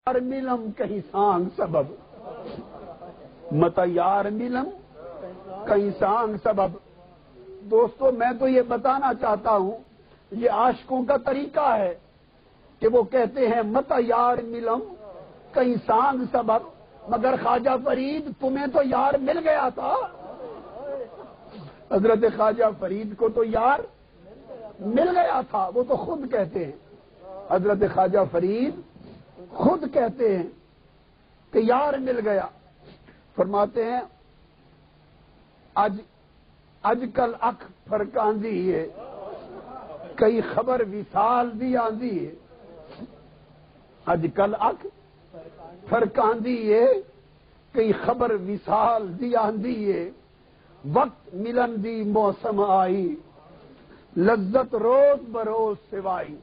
یار ملم کہیں سانگ سبب، متا یار ملم کہیں سانگ سبب۔ دوستو میں تو یہ بتانا چاہتا ہوں، یہ عاشقوں کا طریقہ ہے کہ وہ کہتے ہیں متا یار ملم کہیں سانگ سبب، مگر خواجہ فرید تمہیں تو یار مل گیا تھا۔ حضرت خواجہ فرید کو تو یار مل گیا تھا، وہ تو خود کہتے ہیں، حضرت خواجہ فرید خود کہتے ہیں کہ یار مل گیا۔ فرماتے ہیں اج کل اکھ فرکاندی ہے کئی خبر وصال دی آندی ہے، اج کل اکھ فرکاندی ہے کئی خبر وصال دی آندی ہے، وقت ملن دی موسم آئی لذت روز بروز سوائی،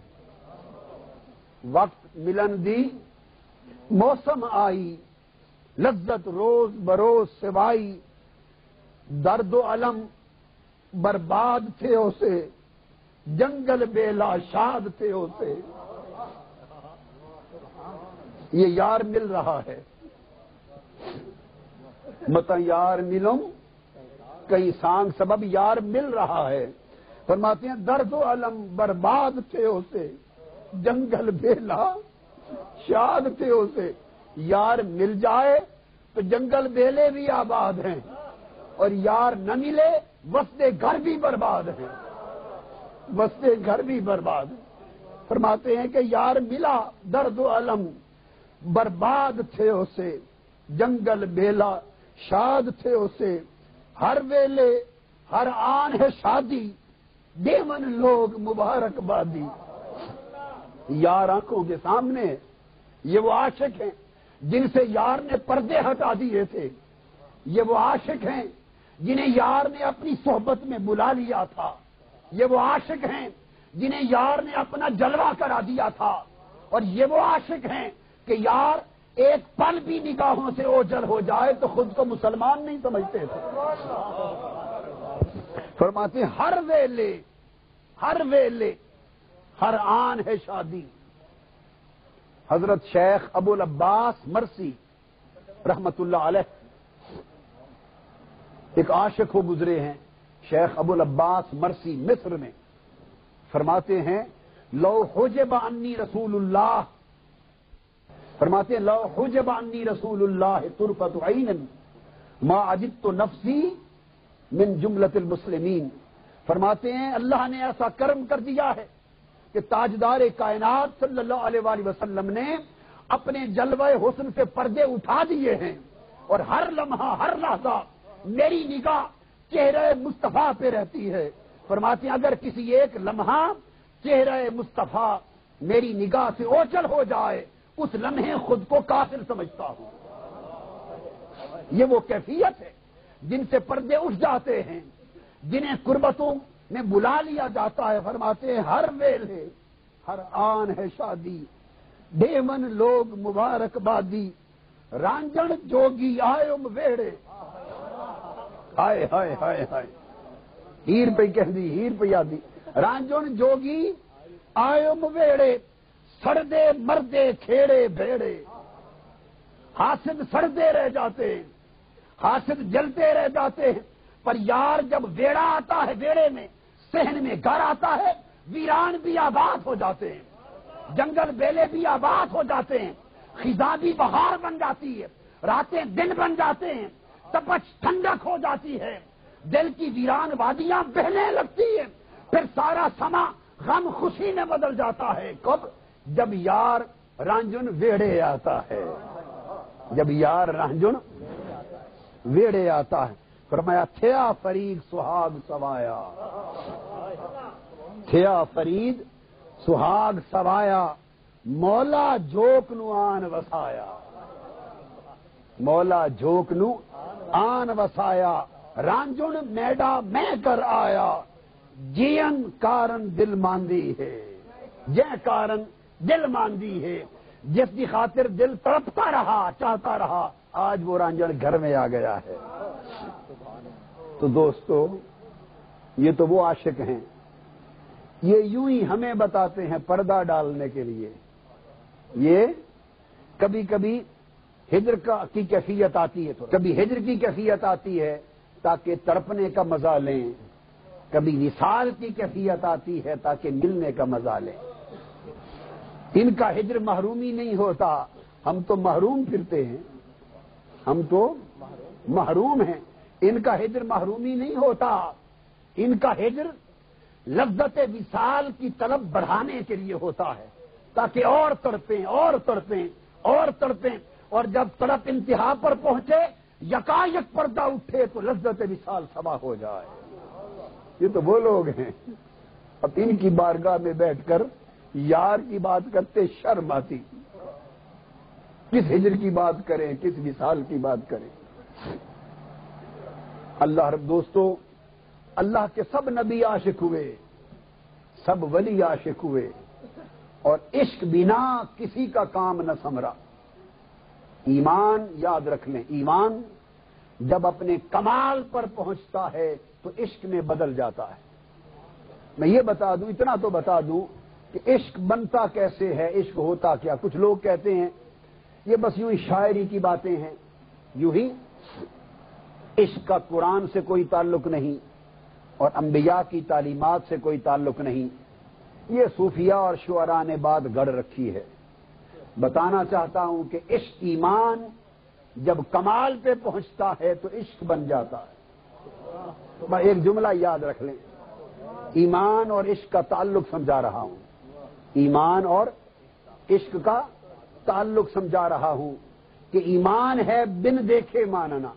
وقت ملن دی موسم آئی لذت روز بروز سوائی، درد و علم برباد تھے اسے جنگل بیلا شاد تھے اسے۔ یہ یار مل رہا ہے، متا یار ملوں کئی سانگ سبب، یار مل رہا ہے۔ فرماتے ہیں درد و علم برباد تھے اسے جنگل بیلا شاد تھے اسے۔ یار مل جائے تو جنگل بیلے بھی آباد ہیں، اور یار نہ ملے وسطے گھر بھی برباد ہیں، وسطے گھر بھی برباد ہیں۔ فرماتے ہیں کہ یار ملا درد و علم برباد تھے اسے جنگل بیلا شاد تھے اسے، ہر ویلے ہر آن ہے شادی دیون لوگ مبارک بادی۔ یار آنکھوں کے سامنے، یہ وہ عاشق ہیں جن سے یار نے پردے ہٹا دیے تھے، یہ وہ عاشق ہیں جنہیں یار نے اپنی صحبت میں بلا لیا تھا، یہ وہ عاشق ہیں جنہیں یار نے اپنا جلوہ کرا دیا تھا، اور یہ وہ عاشق ہیں کہ یار ایک پل بھی نگاہوں سے اوجھل ہو جائے تو خود کو مسلمان نہیں سمجھتے تھے۔ فرماتے ہیں ہر ویلے ہر آن ہے شادی۔ حضرت شیخ ابو العباس مرسی رحمت اللہ علیہ ایک عاشق ہو گزرے ہیں، شیخ ابو العباس مرسی مصر میں۔ فرماتے ہیں لو حجب عنی رسول اللہ، فرماتے ہیں لو حجب عنی رسول اللہ طرفۃ عین ما عجبت نفسی من جملۃ المسلمین۔ فرماتے ہیں اللہ نے ایسا کرم کر دیا ہے کہ تاجدار کائنات صلی اللہ علیہ وآلہ وسلم نے اپنے جلوہ حسن سے پردے اٹھا دیے ہیں، اور ہر لمحہ ہر لحظہ میری نگاہ چہرہ مصطفیٰ پہ رہتی ہے۔ فرماتے ہیں اگر کسی ایک لمحہ چہرہ مصطفیٰ میری نگاہ سے اوچل ہو جائے اس لمحے خود کو کافر سمجھتا ہوں۔ یہ وہ کیفیت ہے جن سے پردے اٹھ جاتے ہیں، جنہیں قربتوں میں بلا لیا جاتا ہے۔ فرماتے ہیں ہر ویلے ہر آن ہے شادی دیون لوگ مبارک بادی، رانجن جوگی آئم ویڑے، ہائے ہائے ہائے ہائے ہیر پہ کہہ دی ہیر پہ یادی، رانجن جوگی آئم ویڑے، سڑدے مردے کھیڑے بھیڑے، حاسد سڑتے رہ جاتے ہیں، حاسد جلتے رہ جاتے ہیں، پر یار جب ویڑا آتا ہے ویڑے میں صحن میں گھر آتا ہے، ویران بھی آباد ہو جاتے ہیں، جنگل بیلے بھی آباد ہو جاتے ہیں، خزاں بھی بہار بن جاتی ہے، راتیں دن بن جاتے ہیں، تپش ٹھنڈک ہو جاتی ہے، دل کی ویران وادیاں بہنے لگتی ہیں، پھر سارا سما غم خوشی میں بدل جاتا ہے۔ کب؟ جب یار رانجن ویڑے آتا ہے، جب یار رانجن ویڑے آتا ہے۔ فرمایا تھیا فرید سہاگ سوایا، تھیا فرید سہاگ سوایا، مولا جوک نو آن وسایا، مولا جوک نو آن وسایا، رانجن میڈا میں کر آیا، جین کارن دل ماندی ہے، جے کارن دل ماندی ہے، جس کی خاطر دل تڑپتا رہا چاہتا رہا، آج وہ رانجن گھر میں آ گیا ہے۔ تو دوستو یہ تو وہ عاشق ہیں، یہ یوں ہی ہمیں بتاتے ہیں پردہ ڈالنے کے لیے، یہ کبھی کبھی ہجر کی کیفیت آتی ہے، کبھی ہجر کی کیفیت آتی ہے تاکہ تڑپنے کا مزہ لیں، کبھی وصال کی کیفیت آتی ہے تاکہ ملنے کا مزہ لیں۔ ان کا ہجر محرومی نہیں ہوتا، ہم تو محروم پھرتے ہیں، ہم تو محروم ہیں۔ ان کا ہجر محرومی نہیں ہوتا، ان کا ہجر لذت وصال کی طلب بڑھانے کے لیے ہوتا ہے تاکہ اور تڑپیں اور تڑپیں اور تڑپیں، اور جب تڑپ انتہا پر پہنچے یکایک پردہ اٹھے تو لذت وصال صبا ہو جائے۔ یہ تو وہ لوگ ہیں، اب ان کی بارگاہ میں بیٹھ کر یار کی بات کرتے شرم آتی، کس ہجر کی بات کریں، کس وصال کی بات کریں۔ اللہ رب دوستو، اللہ کے سب نبی عاشق ہوئے، سب ولی عاشق ہوئے، اور عشق بنا کسی کا کام نہ سمرا۔ ایمان یاد رکھ لیں، ایمان جب اپنے کمال پر پہنچتا ہے تو عشق میں بدل جاتا ہے۔ میں یہ بتا دوں، اتنا تو بتا دوں کہ عشق بنتا کیسے ہے، عشق ہوتا کیا۔ کچھ لوگ کہتے ہیں یہ بس یوں ہی شاعری کی باتیں ہیں، یوں ہی، عشق کا قرآن سے کوئی تعلق نہیں اور انبیاء کی تعلیمات سے کوئی تعلق نہیں، یہ صوفیاء اور شعراء نے بات گڑھ رکھی ہے۔ بتانا چاہتا ہوں کہ عشق ایمان جب کمال پہ پہنچتا ہے تو عشق بن جاتا ہے۔ میں ایک جملہ یاد رکھ لیں، ایمان اور عشق کا تعلق سمجھا رہا ہوں، ایمان اور عشق کا تعلق سمجھا رہا ہوں کہ ایمان ہے بن دیکھے ماننا۔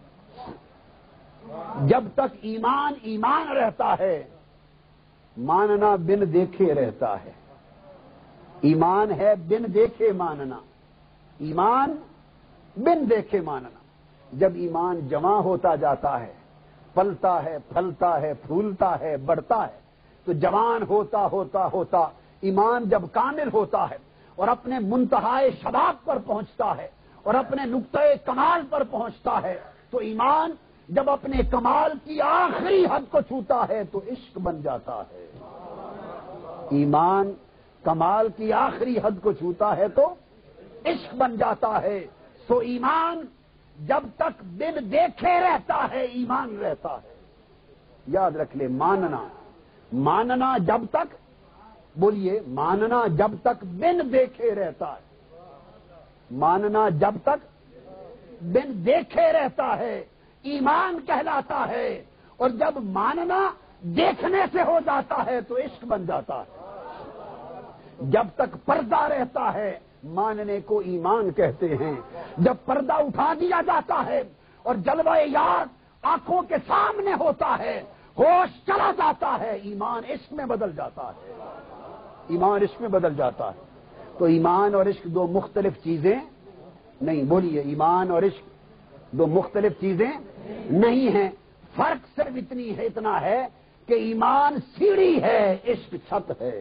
جب تک ایمان ایمان رہتا ہے، ماننا بن دیکھے رہتا ہے۔ ایمان ہے بن دیکھے ماننا، ایمان بن دیکھے ماننا۔ جب ایمان جمع ہوتا جاتا ہے، پلتا ہے، پھلتا ہے، پھولتا ہے، بڑھتا ہے، تو جوان ہوتا ہوتا ہوتا ایمان جب کامل ہوتا ہے اور اپنے منتہائے شباب پر پہنچتا ہے اور اپنے نقطۂ کمال پر پہنچتا ہے، تو ایمان جب اپنے کمال کی آخری حد کو چھوتا ہے تو عشق بن جاتا ہے۔ ایمان کمال کی آخری حد کو چھوتا ہے تو عشق بن جاتا ہے۔ سو ایمان جب تک بن دیکھے رہتا ہے، ایمان رہتا ہے۔ یاد رکھ لے، ماننا، ماننا جب تک، بولیے، ماننا جب تک بن دیکھے رہتا ہے، ماننا جب تک بن دیکھے رہتا ہے ایمان کہلاتا ہے، اور جب ماننا دیکھنے سے ہو جاتا ہے تو عشق بن جاتا ہے۔ جب تک پردہ رہتا ہے ماننے کو ایمان کہتے ہیں، جب پردہ اٹھا دیا جاتا ہے اور جلوہ یار آنکھوں کے سامنے ہوتا ہے، ہوش چلا جاتا ہے، ایمان عشق میں بدل جاتا ہے، ایمان عشق میں بدل جاتا ہے۔ تو ایمان اور عشق دو مختلف چیزیں نہیں، بولیے، ایمان اور عشق دو مختلف چیزیں نہیں ہیں، فرق صرف اتنا ہے کہ ایمان سیڑھی ہے، عشق چھت ہے۔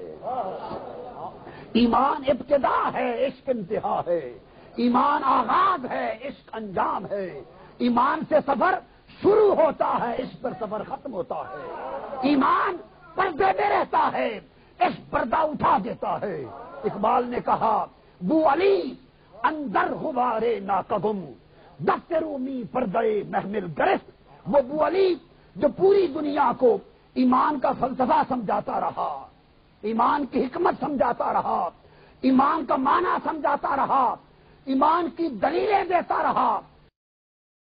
ایمان ابتدا ہے، عشق انتہا ہے۔ ایمان آغاز ہے، عشق انجام ہے۔ ایمان سے سفر شروع ہوتا ہے، عشق پر سفر ختم ہوتا ہے۔ ایمان پردے میں رہتا ہے، عشق پردہ اٹھا دیتا ہے۔ اقبال نے کہا، بو علی اندر غبارے ناقگم دست رومی پردے محمل گرفت۔ وہ بو علی جو پوری دنیا کو ایمان کا فلسفہ سمجھاتا رہا، ایمان کی حکمت سمجھاتا رہا، ایمان کا معنی سمجھاتا رہا، ایمان کی دلیلیں دیتا رہا،